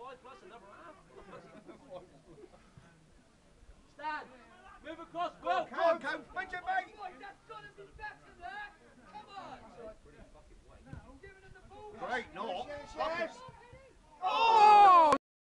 5 plus another half. Stand. Move across. Well.